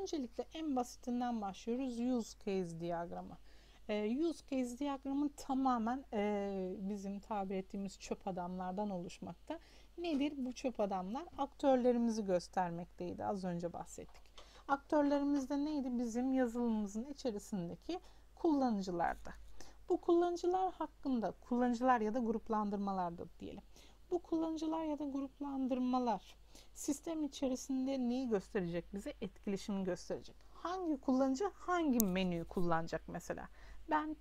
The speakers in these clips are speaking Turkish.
Öncelikle en basitinden başlıyoruz. Use case diyagramı. Use case diyagramı tamamen bizim tabir ettiğimiz çöp adamlardan oluşmakta. Nedir bu çöp adamlar? Aktörlerimizi göstermekteydi. Az önce bahsettik. Aktörlerimiz de neydi? Bizim yazılımımızın içerisindeki kullanıcılardı. Bu kullanıcılar hakkında, kullanıcılar ya da gruplandırmalardı diyelim. Bu kullanıcılar ya da gruplandırmalar sistem içerisinde neyi gösterecek bize? Etkileşimi gösterecek. Hangi kullanıcı hangi menüyü kullanacak mesela? Ben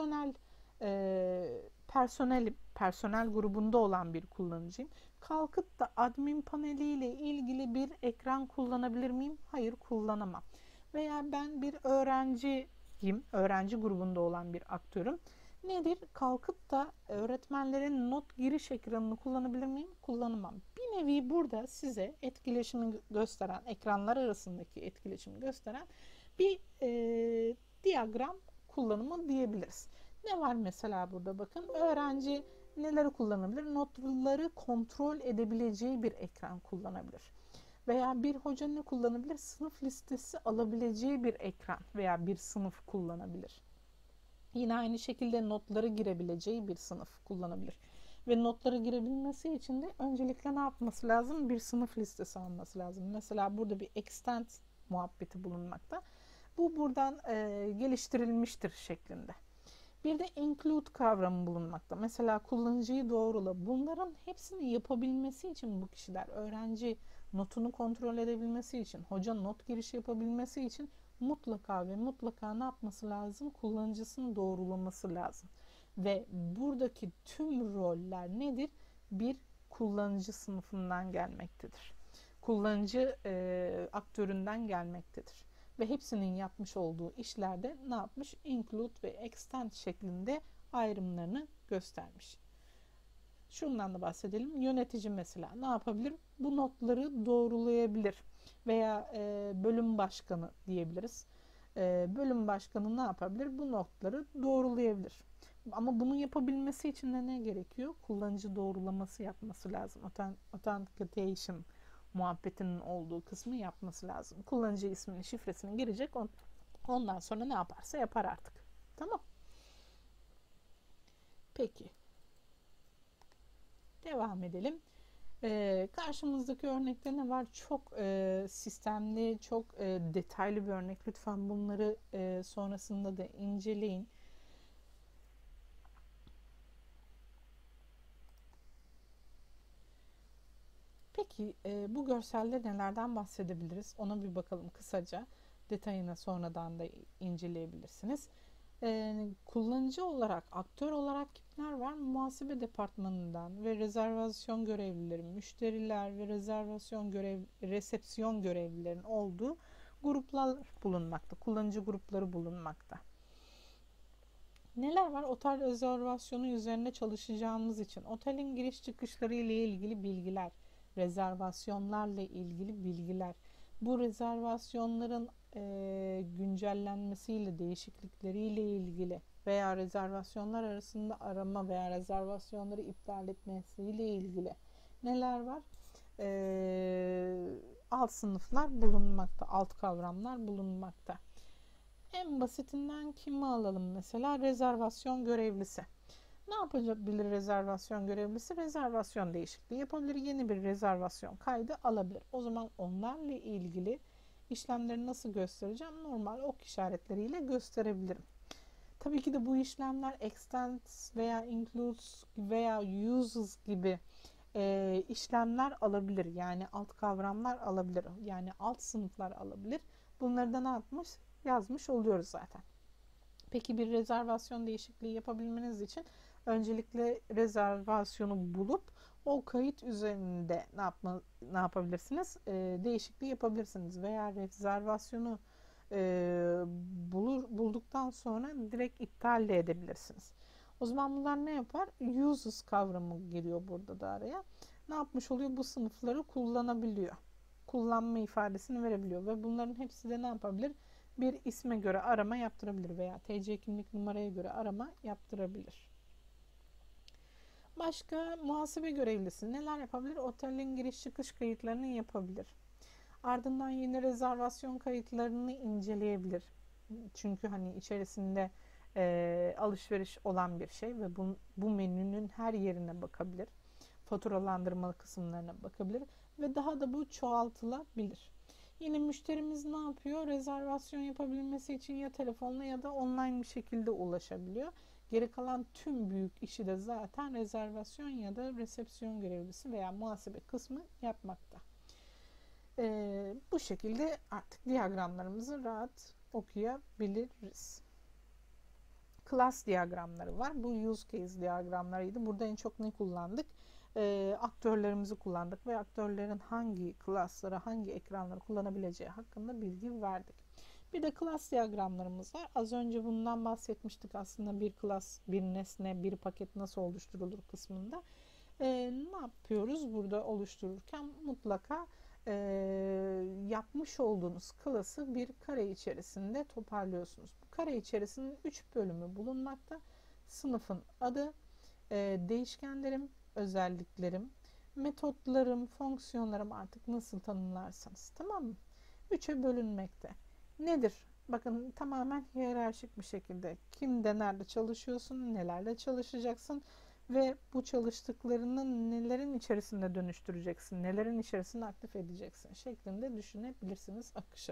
personel grubunda olan bir kullanıcıyım. Kalkıp da admin paneliyle ilgili bir ekran kullanabilir miyim? Hayır, kullanamam. Veya ben bir öğrenciyim, öğrenci grubunda olan bir aktörüm. Nedir? Kalkıp da öğretmenlerin not giriş ekranını kullanabilir miyim? Kullanamam. Bir nevi burada size etkileşimi gösteren, ekranlar arasındaki etkileşimi gösteren bir diyagram kullanımı diyebiliriz. Ne var mesela burada bakın. Öğrenci neleri kullanabilir? Notları kontrol edebileceği bir ekran kullanabilir. Veya bir hoca ne kullanabilir? Sınıf listesi alabileceği bir ekran veya bir sınıf kullanabilir. Yine aynı şekilde notları girebileceği bir sınıf kullanabilir. Ve notları girebilmesi için de öncelikle ne yapması lazım? Bir sınıf listesi alması lazım. Mesela burada bir extend muhabbeti bulunmakta. Bu buradan geliştirilmiştir şeklinde. Bir de include kavramı bulunmakta. Mesela kullanıcıyı doğrula. Bunların hepsini yapabilmesi için bu kişiler, öğrenci notunu kontrol edebilmesi için, hoca not girişi yapabilmesi için mutlaka ve mutlaka ne yapması lazım? Kullanıcısını doğrulaması lazım. Ve buradaki tüm roller nedir? Bir kullanıcı sınıfından gelmektedir. Kullanıcı aktöründen gelmektedir. Ve hepsinin yapmış olduğu işlerde ne yapmış? Include ve extend şeklinde ayrımlarını göstermiş. Şundan da bahsedelim. Yönetici mesela ne yapabilir? Bu notları doğrulayabilir. Veya bölüm başkanı diyebiliriz. Bölüm başkanı ne yapabilir? Bu notları doğrulayabilir. Ama bunu yapabilmesi için de ne gerekiyor? Kullanıcı doğrulaması yapması lazım. Authentication muhabbetinin olduğu kısmı yapması lazım. Kullanıcı ismini, şifresini girecek. Ondan sonra ne yaparsa yapar artık. Tamam. Peki. Devam edelim. Karşımızdaki örnekte ne var? Çok sistemli, çok detaylı bir örnek. Lütfen bunları sonrasında da inceleyin. Peki bu görselde nelerden bahsedebiliriz? Ona bir bakalım kısaca. Detayına sonradan da inceleyebilirsiniz. Kullanıcı olarak, aktör olarak kimler var? Muhasebe departmanından ve rezervasyon görevlileri, müşteriler ve resepsiyon görevlilerinin olduğu gruplar bulunmakta. Kullanıcı grupları bulunmakta. Neler var? Otel rezervasyonu üzerine çalışacağımız için otelin giriş çıkışları ile ilgili bilgiler, rezervasyonlarla ilgili bilgiler, bu rezervasyonların güncellenmesiyle, değişiklikleriyle ilgili veya rezervasyonlar arasında arama veya rezervasyonları iptal etmesiyle ilgili neler var? Alt sınıflar bulunmakta, alt kavramlar bulunmakta. En basitinden kimi alalım mesela? Rezervasyon görevlisi. Ne yapabilir rezervasyon görevlisi? Rezervasyon değişikliği yapabilir. Yeni bir rezervasyon kaydı alabilir. O zaman onlarla ilgili işlemleri nasıl göstereceğim? Normal ok işaretleriyle gösterebilirim. Tabii ki de bu işlemler extends veya includes veya uses gibi işlemler alabilir. Yani alt kavramlar alabilir. Yani alt sınıflar alabilir. Bunları da ne yapmış? Yazmış oluyoruz zaten. Peki bir rezervasyon değişikliği yapabilmeniz için öncelikle rezervasyonu bulup o kayıt üzerinde ne yapabilirsiniz? Değişikliği yapabilirsiniz veya rezervasyonu bulduktan sonra direkt iptal de edebilirsiniz. O zaman bunlar ne yapar? Uses kavramı geliyor burada da araya. Ne yapmış oluyor? Bu sınıfları kullanabiliyor. Kullanma ifadesini verebiliyor ve bunların hepsi de ne yapabilir? Bir isme göre arama yaptırabilir veya TC kimlik numaraya göre arama yaptırabilir. Başka muhasebe görevlisi neler yapabilir? Otelin giriş çıkış kayıtlarını yapabilir. Ardından yeni rezervasyon kayıtlarını inceleyebilir. Çünkü hani içerisinde alışveriş olan bir şey ve bu menünün her yerine bakabilir. Faturalandırma kısımlarına bakabilir ve daha da bu çoğaltılabilir. Yine müşterimiz ne yapıyor? Rezervasyon yapabilmesi için ya telefonla ya da online bir şekilde ulaşabiliyor. Geri kalan tüm büyük işi de zaten rezervasyon ya da resepsiyon görevlisi veya muhasebe kısmı yapmakta. Bu şekilde artık diyagramlarımızı rahat okuyabiliriz. Class diyagramları var. Bu use case diyagramlarıydı. Burada en çok ne kullandık? Aktörlerimizi kullandık ve aktörlerin hangi class'ları, hangi ekranları kullanabileceği hakkında bilgi verdik. Bir de class diyagramlarımız var. Az önce bundan bahsetmiştik aslında, bir class, bir nesne, bir paket nasıl oluşturulur kısmında. Ne yapıyoruz burada oluştururken? Mutlaka yapmış olduğunuz class'ı bir kare içerisinde toparlıyorsunuz. Bu kare içerisinde 3 bölümü bulunmakta. Sınıfın adı, değişkenlerim, özelliklerim, metotlarım, fonksiyonlarım, artık nasıl tanımlarsanız, tamam mı? 3'e bölünmekte. Nedir? Bakın, tamamen hiyerarşik bir şekilde kimde nerede çalışıyorsun, nelerle çalışacaksın ve bu çalıştıklarını nelerin içerisinde dönüştüreceksin, nelerin içerisinde aktif edeceksin şeklinde düşünebilirsiniz akışı.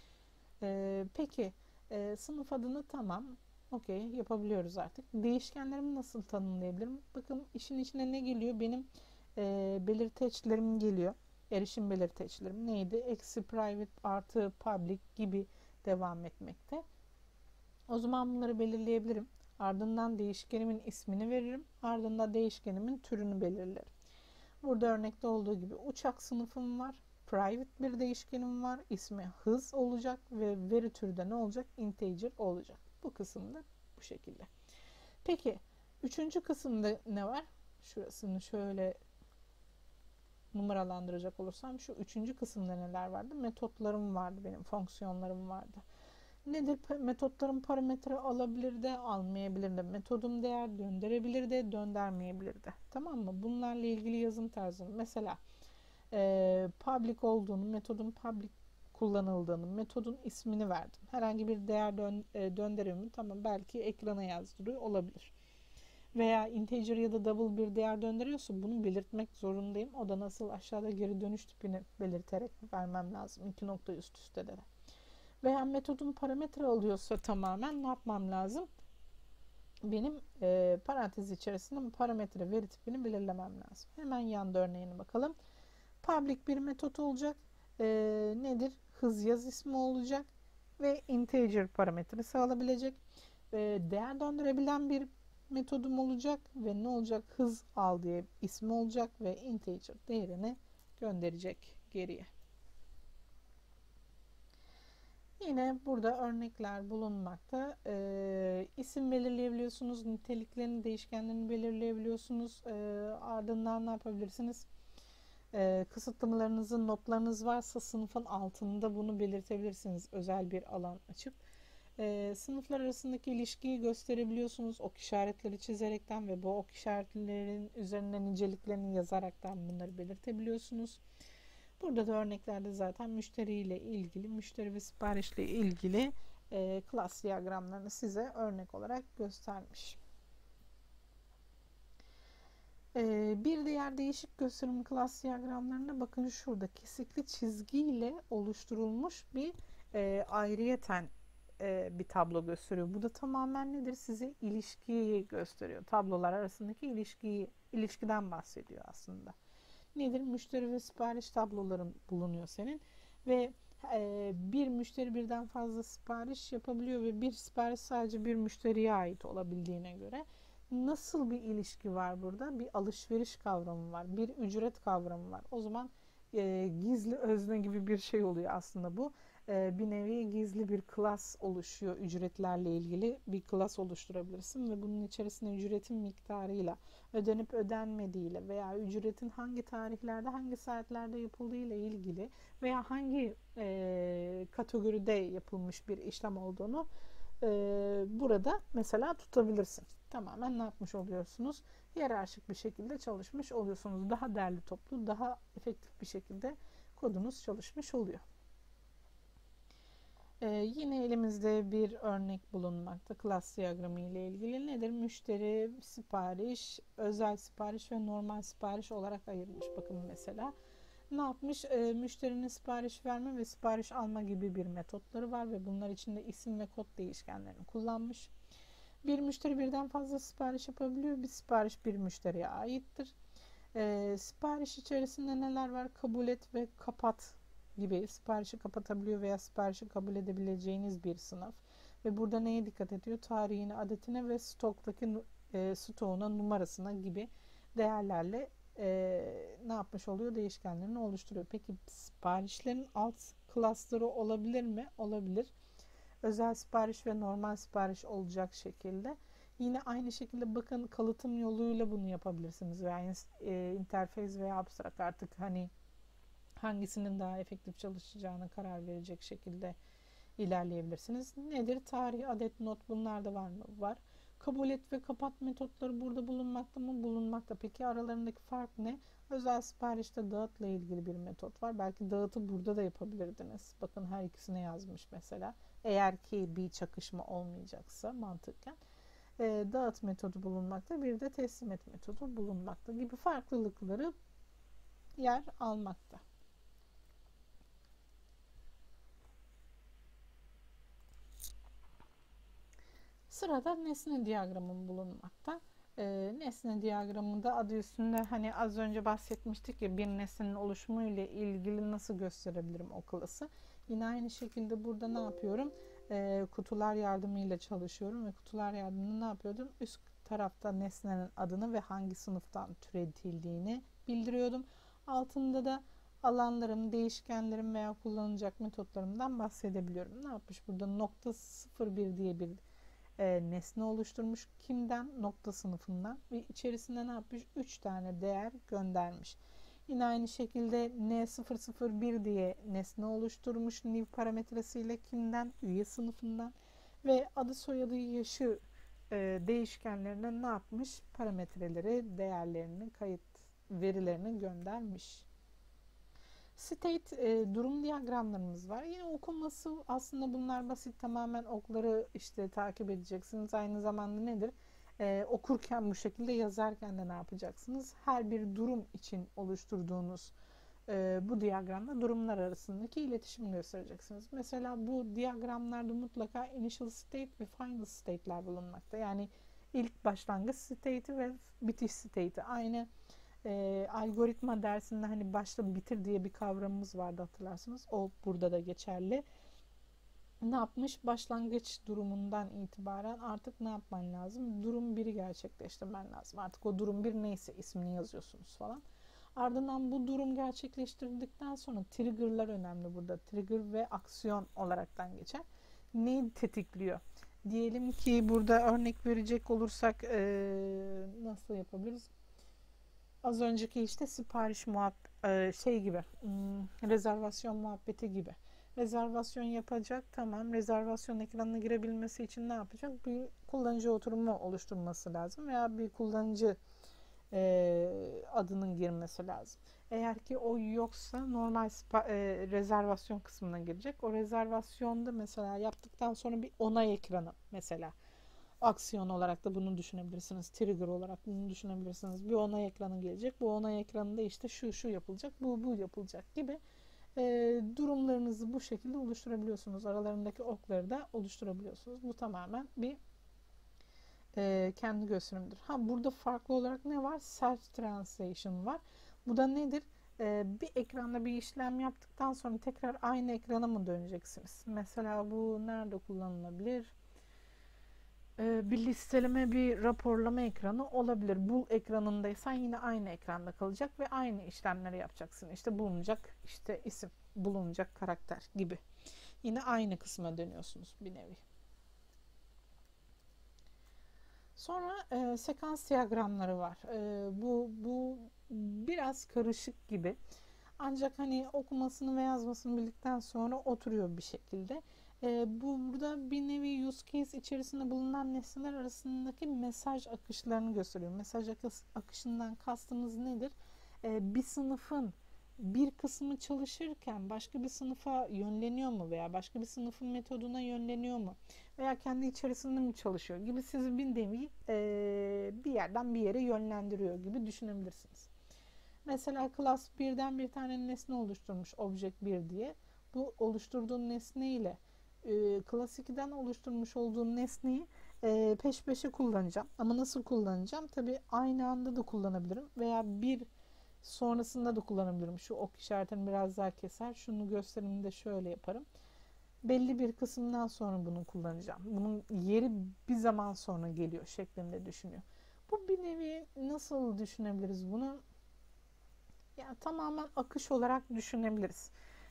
Peki sınıf adını tamam, okey, yapabiliyoruz artık. Değişkenlerimi nasıl tanımlayabilirim? Bakın, işin içine ne geliyor? Benim belirteçlerim geliyor. Erişim belirteçlerim neydi? Eksi private artı public gibi devam etmekte. O zaman bunları belirleyebilirim. Ardından değişkenimin ismini veririm. Ardından değişkenimin türünü belirlerim. Burada örnekte olduğu gibi uçak sınıfım var. Private bir değişkenim var. İsmi hız olacak ve veri türü de ne olacak? Integer olacak. Bu kısımda bu şekilde. Peki 3. kısımda ne var? Şurasını şöyle numaralandıracak olursam, şu 3. kısımda neler vardı? Metotlarım vardı benim, fonksiyonlarım vardı. Nedir? Metotlarım parametre alabilir de almayabilir de. Metodum değer gönderebilir de göndermeyebilir de. Tamam mı? Bunlarla ilgili yazım tarzı. Mesela public olduğunu, metodun public kullanıldığını, metodun ismini verdim. Herhangi bir değer döndürüyor mu? Tamam, belki ekrana yazdırıyor olabilir. Veya integer ya da double bir değer döndürüyorsa bunu belirtmek zorundayım. O da nasıl? Aşağıda geri dönüş tipini belirterek vermem lazım. 2 nokta üst üste de. Veya metodum parametre alıyorsa tamamen ne yapmam lazım? Benim parantez içerisinde parametre veri tipini belirlemem lazım. Hemen yan örneğine bakalım. Public bir metot olacak. Nedir? Hız yaz ismi olacak ve integer parametresi alabilecek. Değer döndürebilen bir metodum olacak ve ne olacak? Hız al diye ismi olacak ve integer değerini gönderecek geriye. Yine burada örnekler bulunmakta. İsim belirleyebiliyorsunuz. Niteliklerini, değişkenlerini belirleyebiliyorsunuz. Ardından ne yapabilirsiniz? Kısıtlamalarınızın, notlarınız varsa sınıfın altında bunu belirtebilirsiniz. Özel bir alan açıp. Sınıflar arasındaki ilişkiyi gösterebiliyorsunuz. Ok işaretleri çizerekten ve bu ok işaretlerin üzerine niceliklerini yazaraktan bunları belirtebiliyorsunuz. Burada da örneklerde zaten müşteriyle ilgili, müşteri ve siparişle ilgili class diyagramlarını size örnek olarak göstermiş. Bir diğer değişik gösterim class diyagramlarına bakın, şurada kesikli çizgiyle oluşturulmuş bir ayrıyeten bir tablo gösteriyor. Bu da tamamen nedir? Size ilişkiyi gösteriyor. Tablolar arasındaki ilişkiden bahsediyor aslında. Nedir? Müşteri ve sipariş tabloların bulunuyor senin ve bir müşteri birden fazla sipariş yapabiliyor ve bir sipariş sadece bir müşteriye ait olabildiğine göre nasıl bir ilişki var burada? Bir alışveriş kavramı var, bir ücret kavramı var. O zaman gizli özne gibi bir şey oluyor aslında bu. Bir nevi gizli bir klas oluşuyor. Ücretlerle ilgili bir klas oluşturabilirsin ve bunun içerisinde ücretin miktarıyla, ödenip ödenmediğiyle veya ücretin hangi tarihlerde, hangi saatlerde yapıldığı ile ilgili veya hangi kategoride yapılmış bir işlem olduğunu burada mesela tutabilirsin. Tamamen ne yapmış oluyorsunuz? Hiyerarşik bir şekilde çalışmış oluyorsunuz. Daha derli toplu, daha efektif bir şekilde kodunuz çalışmış oluyor. Yine elimizde bir örnek bulunmakta. Klas diyagramı ile ilgili nedir? Müşteri, sipariş, özel sipariş ve normal sipariş olarak ayırmış. Bakın mesela ne yapmış? Müşterinin sipariş verme ve sipariş alma gibi bir metotları var ve bunlar içinde isim ve kod değişkenlerini kullanmış. Bir müşteri birden fazla sipariş yapabiliyor. Bir sipariş bir müşteriye aittir. Sipariş içerisinde neler var? Kabul et ve kapat gibi siparişi kapatabiliyor veya siparişi kabul edebileceğiniz bir sınıf. Ve burada neye dikkat ediyor? Tarihine, adetine ve stoktaki stoğuna, numarasına gibi değerlerle ne yapmış oluyor? Değişkenlerini oluşturuyor. Peki siparişlerin alt klasları olabilir mi? Olabilir. Özel sipariş ve normal sipariş olacak şekilde. Yine aynı şekilde bakın kalıtım yoluyla bunu yapabilirsiniz veya interface veya abstract artık hani hangisinin daha efektif çalışacağına karar verecek şekilde ilerleyebilirsiniz. Nedir? Tarih, adet, not bunlar da var mı? Var. Kabul et ve kapat metotları burada bulunmakta mı? Bulunmakta. Peki aralarındaki fark ne? Özel siparişte dağıtla ilgili bir metot var. Belki dağıtı burada da yapabilirdiniz. Bakın her ikisine yazmış mesela. Eğer ki bir çakışma olmayacaksa mantıken. Dağıt metodu bulunmakta. Bir de teslim et metodu bulunmakta gibi farklılıkları yer almakta. Sırada nesne diyagramı bulunmakta. Nesne diyagramında adı üstünde hani az önce bahsetmiştik ya bir nesnenin oluşumu ile ilgili nasıl gösterebilirim o klası. Yine aynı şekilde burada ne yapıyorum? Kutular yardımıyla çalışıyorum ve kutular yardımında ne yapıyordum? Üst tarafta nesnenin adını ve hangi sınıftan türetildiğini bildiriyordum. Altında da alanlarım, değişkenlerim veya kullanılacak metotlarımdan bahsedebiliyorum. Ne yapmış burada? Nokta 01 diye bir nesne oluşturmuş. Kimden? Nokta sınıfından ve içerisinde ne yapmış? 3 tane değer göndermiş. Yine aynı şekilde N001 diye nesne oluşturmuş new parametresiyle kimden? Üye sınıfından ve adı soyadı yaşı değişkenlerine ne yapmış? Parametreleri, değerlerini, kayıt verilerini göndermiş. State durum diyagramlarımız var. Yine okunması aslında bunlar basit. Tamamen okları işte takip edeceksiniz. Aynı zamanda nedir? Okurken bu şekilde yazarken de ne yapacaksınız? Her bir durum için oluşturduğunuz bu diyagramda durumlar arasındaki iletişimi göstereceksiniz. Mesela bu diyagramlarda mutlaka initial state ve final state'ler bulunmakta. Yani ilk başlangıç state'i ve bitiş state'i. Aynı algoritma dersinde hani başla bitir diye bir kavramımız vardı hatırlarsınız. O burada da geçerli. Ne yapmış? Başlangıç durumundan itibaren artık ne yapman lazım? Durum 1'i gerçekleştirmen lazım. Artık o durum 1 neyse ismini yazıyorsunuz falan. Ardından bu durum gerçekleştirdikten sonra trigger'lar önemli burada. Trigger ve aksiyon olaraktan geçer. Neyi tetikliyor? Diyelim ki burada örnek verecek olursak nasıl yapabiliriz? Az önceki işte sipariş şey gibi rezervasyon muhabbeti gibi. Rezervasyon yapacak, tamam. Rezervasyon ekranına girebilmesi için ne yapacak? Bir kullanıcı oturumu oluşturması lazım veya bir kullanıcı adının girmesi lazım. Eğer ki o yoksa normal rezervasyon kısmına girecek. O rezervasyonda mesela yaptıktan sonra bir onay ekranı mesela. Aksiyon olarak da bunu düşünebilirsiniz. Trigger olarak bunu düşünebilirsiniz. Bir onay ekranı gelecek. Bu onay ekranında işte şu yapılacak, bu yapılacak gibi durumlarınızı bu şekilde oluşturabiliyorsunuz. Aralarındaki okları da oluşturabiliyorsunuz. Bu tamamen bir kendi gösterimdir. Burada farklı olarak ne var? Self translation var. Bu da nedir? Bir ekranda bir işlem yaptıktan sonra tekrar aynı ekrana mı döneceksiniz? Mesela bu nerede kullanılabilir? Bir listeleme, bir raporlama ekranı olabilir. Bul ekranındaysan yine aynı ekranda kalacak ve aynı işlemleri yapacaksın. İşte bulunacak işte isim, bulunacak karakter gibi. Yine aynı kısma dönüyorsunuz bir nevi. Sonra sekans diyagramları var. Bu biraz karışık gibi. Ancak hani okumasını ve yazmasını bildikten sonra oturuyor bir şekilde. Burada bir nevi use case içerisinde bulunan nesneler arasındaki mesaj akışlarını gösteriyor. Mesaj akışından kastımız nedir? Bir sınıfın bir kısmı çalışırken başka bir sınıfa yönleniyor mu veya başka bir sınıfın metoduna yönleniyor mu veya kendi içerisinde mi çalışıyor gibi sizi bir nevi bir yerden bir yere yönlendiriyor gibi düşünebilirsiniz. Mesela class 1'den bir tane nesne oluşturmuş object 1 diye. Bu oluşturduğun nesne ile class 2'den oluşturmuş olduğun nesneyi peş peşe kullanacağım. Ama nasıl kullanacağım? Tabii aynı anda da kullanabilirim veya bir sonrasında da kullanabilirim. Şu ok işaretini biraz daha keser. Şunu gösteriminde şöyle yaparım. Belli bir kısımdan sonra bunu kullanacağım. Bunun yeri bir zaman sonra geliyor şeklinde düşünüyor. Bu bir nevi nasıl düşünebiliriz bunu? Yani tamamen akış olarak düşünebiliriz.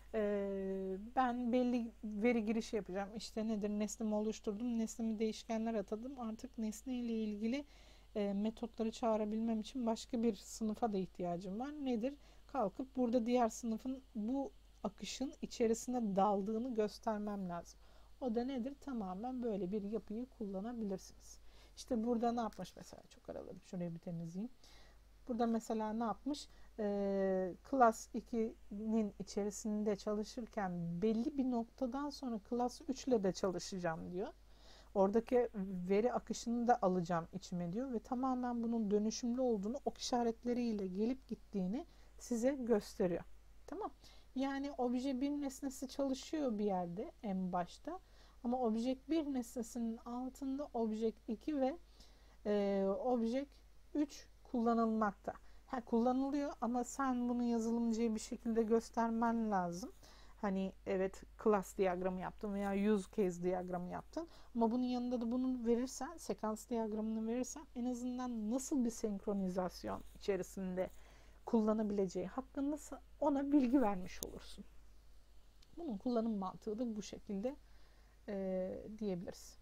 Ben belli veri girişi yapacağım. İşte nedir? Nesnemi oluşturdum. Nesnemi değişkenler atadım. Artık nesne ile ilgili metotları çağırabilmem için başka bir sınıfa da ihtiyacım var. Nedir? Kalkıp burada diğer sınıfın bu akışın içerisine daldığını göstermem lazım. O da nedir? Tamamen böyle bir yapıyı kullanabilirsiniz. İşte burada ne yapmış mesela? Çok araladım. Şurayı bir temizleyeyim. Burada mesela ne yapmış? Class 2'nin içerisinde çalışırken belli bir noktadan sonra Class 3 ile de çalışacağım diyor. Oradaki veri akışını da alacağım içime diyor ve tamamen bunun dönüşümlü olduğunu, ok işaretleriyle gelip gittiğini size gösteriyor. Tamam. Yani obje 1 nesnesi çalışıyor bir yerde en başta ama obje 1 nesnesinin altında obje 2 ve obje 3 kullanılmakta. Kullanılıyor ama sen bunu yazılımcıya bir şekilde göstermen lazım. Hani evet class diyagramı yaptın veya use case diyagramı yaptın ama bunun yanında da bunu verirsen, sekans diyagramını verirsen en azından nasıl bir senkronizasyon içerisinde kullanabileceği hakkında ona bilgi vermiş olursun. Bunun kullanım mantığı da bu şekilde diyebiliriz.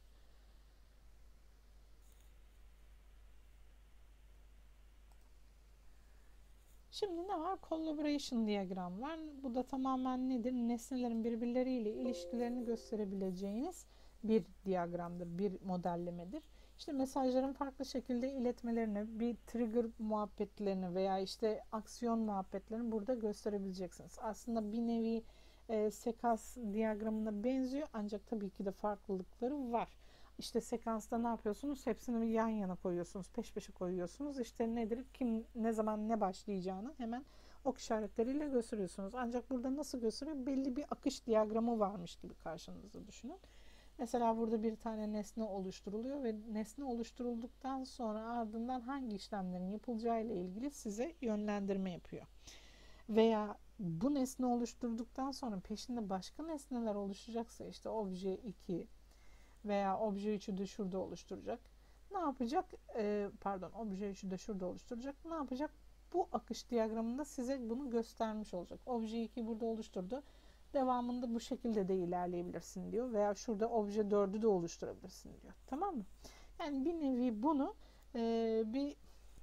Şimdi ne var? Collaboration diyagram var. Bu da tamamen nedir? Nesnelerin birbirleriyle ilişkilerini gösterebileceğiniz bir diyagramdır, bir modellemedir. İşte mesajların farklı şekilde iletmelerini, bir trigger muhabbetlerini veya işte aksiyon muhabbetlerini burada gösterebileceksiniz. Aslında bir nevi sekans diyagramına benziyor ancak tabii ki de farklılıkları var. İşte sekansta ne yapıyorsunuz? Hepsini yan yana koyuyorsunuz, peş peşe koyuyorsunuz. İşte nedir? Kim ne zaman ne başlayacağını hemen ok işaretleriyle gösteriyorsunuz. Ancak burada nasıl gösteriyor? Belli bir akış diyagramı varmış gibi karşınızda düşünün. Mesela burada bir tane nesne oluşturuluyor ve nesne oluşturulduktan sonra ardından hangi işlemlerin yapılacağı ile ilgili size yönlendirme yapıyor. Veya bu nesne oluşturduktan sonra peşinde başka nesneler oluşacaksa işte obje 2 veya obje 3'ü de şurada oluşturacak. Ne yapacak? Obje 3'ü de şurada oluşturacak. Ne yapacak? Bu akış diyagramında size bunu göstermiş olacak. Obje 2 burada oluşturdu. Devamında bu şekilde de ilerleyebilirsin diyor. Veya şurada obje 4'ü de oluşturabilirsin diyor. Tamam mı? Yani bir nevi bunu bir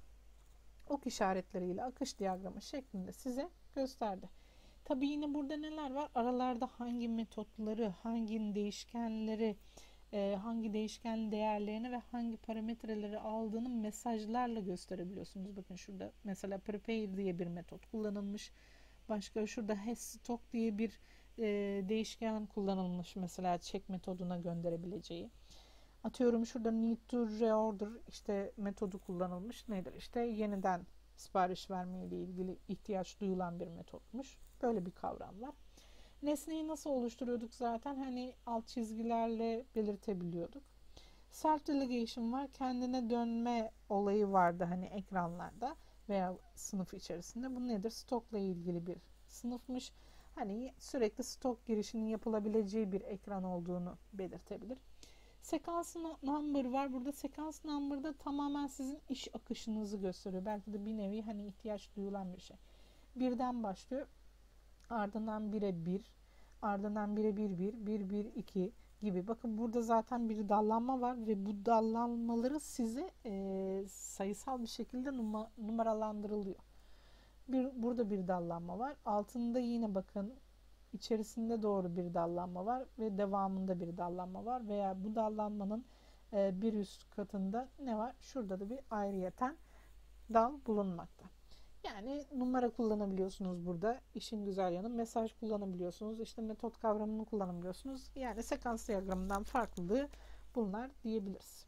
ok işaretleriyle akış diyagramı şeklinde size gösterdi. Tabii yine burada neler var? Aralarda hangi metotları, hangi değişkenleri, hangi değişken değerlerini ve hangi parametreleri aldığını mesajlarla gösterebiliyorsunuz. Bakın şurada mesela prepare diye bir metot kullanılmış. Başka şurada hasStock diye bir değişken kullanılmış. Mesela check metoduna gönderebileceği. Atıyorum şurada need to reorder işte metodu kullanılmış. Nedir? İşte yeniden sipariş verme ile ilgili ihtiyaç duyulan bir metotmuş. Böyle bir kavram var. Nesneyi nasıl oluşturuyorduk zaten? Hani alt çizgilerle belirtebiliyorduk. Self delegation var. Kendine dönme olayı vardı hani ekranlarda veya sınıf içerisinde. Bu nedir? Stokla ilgili bir sınıfmış. Hani sürekli stok girişinin yapılabileceği bir ekran olduğunu belirtebilir. Sekans number var. Burada sekans number'da tamamen sizin iş akışınızı gösteriyor. Belki de bir nevi hani ihtiyaç duyulan bir şey. Birden başlıyor. Ardından 1'e 1, ardından 1'e 1, 1, 1, 1, 2 gibi. Bakın burada zaten bir dallanma var ve bu dallanmaları size sayısal bir şekilde numaralandırılıyor. Burada bir dallanma var. Altında yine bakın içerisinde doğru bir dallanma var ve devamında bir dallanma var veya bu dallanmanın bir üst katında ne var? Şurada da bir ayrıyeten dal bulunmakta. Yani numara kullanabiliyorsunuz burada. İşin güzel yanı mesaj kullanabiliyorsunuz. İşte metot kavramını kullanabiliyorsunuz. Yani sekans diyagramından farklılığı bunlar diyebiliriz.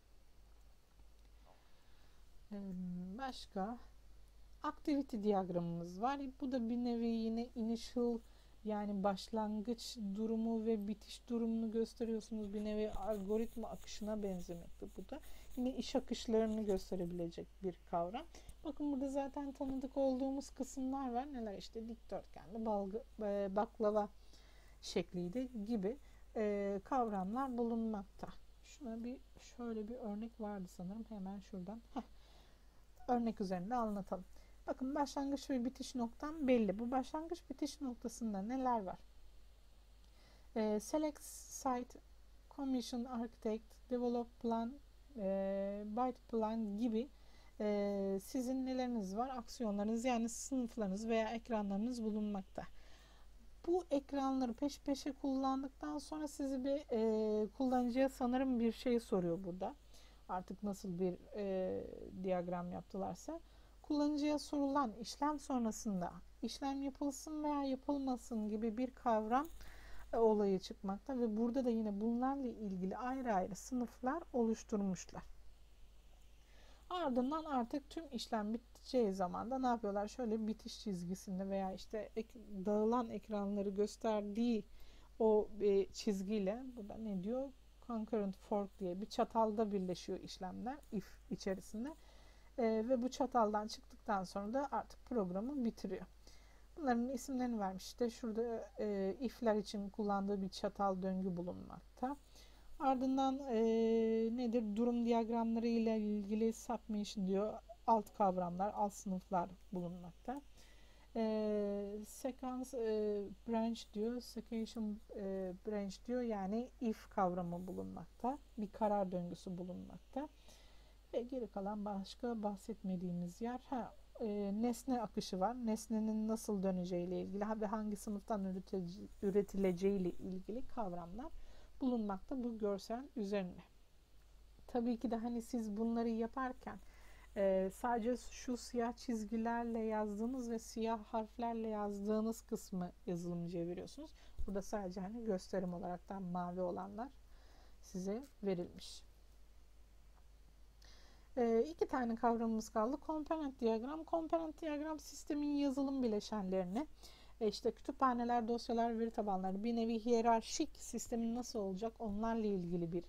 Başka activity diyagramımız var. Bu da bir nevi yine initial yani başlangıç durumu ve bitiş durumunu gösteriyorsunuz. Bir nevi algoritma akışına benzemekte bu da. Yine iş akışlarını gösterebilecek bir kavram. Bakın burada zaten tanıdık olduğumuz kısımlar var. Neler işte dikdörtgenli, baklava şekliydi gibi kavramlar bulunmakta. Şöyle bir örnek vardı sanırım. Hemen şuradan. Örnek üzerinde anlatalım. Bakın başlangıç ve bitiş noktam belli. Bu başlangıç bitiş noktasında neler var? Select Site, Commission Architect, Develop Plan, Byte Plan gibi sizin neleriniz var? Aksiyonlarınız yani sınıflarınız veya ekranlarınız bulunmakta. Bu ekranları peş peşe kullandıktan sonra sizi bir kullanıcıya sanırım bir şey soruyor burada. Artık nasıl bir diyagram yaptılarsa. Kullanıcıya sorulan işlem sonrasında işlem yapılsın veya yapılmasın gibi bir kavram olayı çıkmakta ve burada da yine bunlarla ilgili ayrı ayrı sınıflar oluşturmuşlar. Ardından artık tüm işlem biteceği zaman da ne yapıyorlar? Şöyle bitiş çizgisinde veya işte dağılan ekranları gösterdiği o çizgiyle burada ne diyor? Concurrent fork diye bir çatalda birleşiyor işlemler if içerisinde. Ve bu çataldan çıktıktan sonra da artık programı bitiriyor. Bunların isimlerini vermiş. İşte şurada if'ler için kullandığı bir çatal döngü bulunmakta. Ardından nedir? Durum diyagramları ile ilgili submission diyor. Alt kavramlar, alt sınıflar bulunmakta. Sequence branch diyor. Sequential branch diyor. Yani if kavramı bulunmakta. Bir karar döngüsü bulunmakta. Ve geri kalan başka bahsetmediğimiz yer nesne akışı var. Nesnenin nasıl döneceği ile ilgili ve hangi sınıftan üretileceği ile ilgili kavramlar bulunmakta bu görsel üzerine. Tabii ki de hani siz bunları yaparken sadece şu siyah çizgilerle yazdığınız ve siyah harflerle yazdığınız kısmı yazılımcıya veriyorsunuz. Burada sadece hani gösterim olaraktan mavi olanlar size verilmiş. İki tane kavramımız kaldı. Komponent diyagram. Komponent diyagram sistemin yazılım bileşenlerini işte kütüphaneler, dosyalar, veri tabanları bir nevi hiyerarşik sistemin nasıl olacak onlarla ilgili bir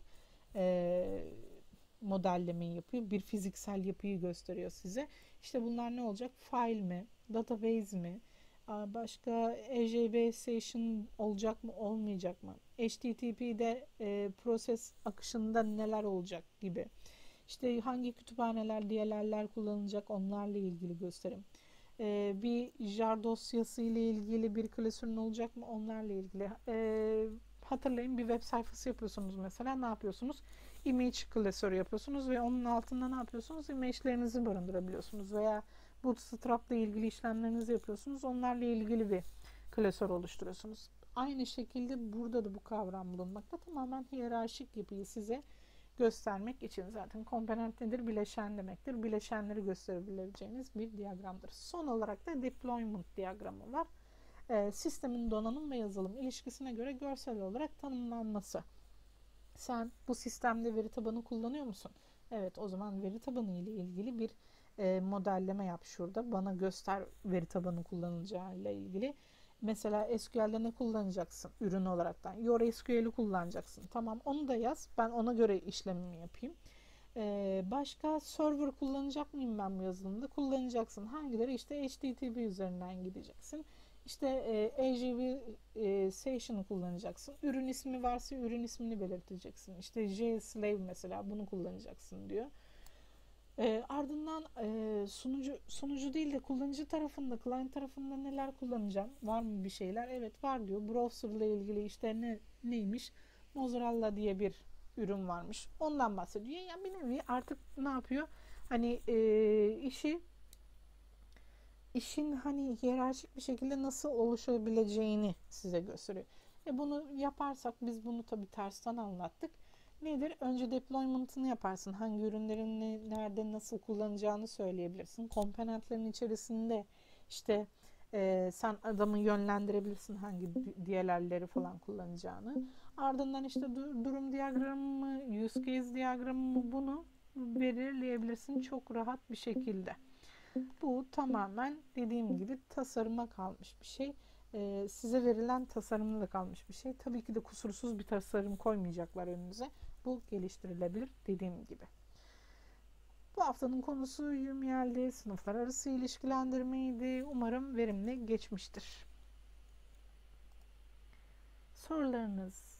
modellemeyi yapıyor. Bir fiziksel yapıyı gösteriyor size. İşte bunlar ne olacak? File mi? Database mi? Başka EJB session olacak mı? Olmayacak mı? HTTP'de proses akışında neler olacak gibi. İşte hangi kütüphaneler, DLL'ler kullanılacak onlarla ilgili gösterim. Bir jar dosyası ile ilgili bir klasörün olacak mı onlarla ilgili. Hatırlayın bir web sayfası yapıyorsunuz mesela ne yapıyorsunuz? Image klasörü yapıyorsunuz ve onun altında ne yapıyorsunuz? Image'lerinizi barındırabiliyorsunuz veya Bootstrap ile ilgili işlemlerinizi yapıyorsunuz. Onlarla ilgili bir klasör oluşturuyorsunuz. Aynı şekilde burada da bu kavram bulunmakta. Tamamen hiyerarşik yapıyı size göstermek için zaten komponent nedir? Bileşen demektir. Bileşenleri gösterebileceğiniz bir diyagramdır. Son olarak da deployment diyagramı var. Sistemin donanım ve yazılım ilişkisine göre görsel olarak tanımlanması. Sen bu sistemde veri tabanı kullanıyor musun? Evet, o zaman veri tabanı ile ilgili bir modelleme yap şurada. Bana göster veri tabanı kullanılacağı ile ilgili. Mesela SQL'de ne kullanacaksın ürün olaraktan? Your SQL'i kullanacaksın. Tamam, onu da yaz. Ben ona göre işlemimi yapayım. Başka server kullanacak mıyım ben bu yazılımda? Kullanacaksın. Hangileri? İşte HTTP üzerinden gideceksin. İşte AJV session'ı kullanacaksın. Ürün ismi varsa ürün ismini belirteceksin. İşte JSlave mesela bunu kullanacaksın diyor. Ardından sunucu değil de kullanıcı tarafında, client tarafında neler kullanacağım? Var mı bir şeyler? Evet var diyor. Browser ile ilgili işte neymiş? Mozilla diye bir ürün varmış. Ondan bahsediyor. Yani bir nevi artık ne yapıyor? Hani işin hani hiyerarşik bir şekilde nasıl oluşabileceğini size gösteriyor. Bunu yaparsak biz bunu tabii tersten anlattık. Nedir? Önce deployment'ını yaparsın. Hangi ürünlerini nerede nasıl kullanacağını söyleyebilirsin. Komponentlerin içerisinde işte sen adamı yönlendirebilirsin hangi DLL'leri falan kullanacağını. Ardından işte durum diyagramı mı, use case diyagramı mı, bunu belirleyebilirsin çok rahat bir şekilde. Bu tamamen dediğim gibi tasarıma kalmış bir şey. Size verilen tasarımla da kalmış bir şey. Tabii ki de kusursuz bir tasarım koymayacaklar önünüze. Bu geliştirilebilir dediğim gibi. Bu haftanın konusu UML'di. Sınıflar arası ilişkilendirmeydi. Umarım verimli geçmiştir. Sorularınız